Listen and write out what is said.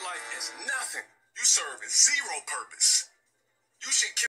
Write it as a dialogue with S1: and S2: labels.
S1: life is nothing. You serve zero purpose. You should kill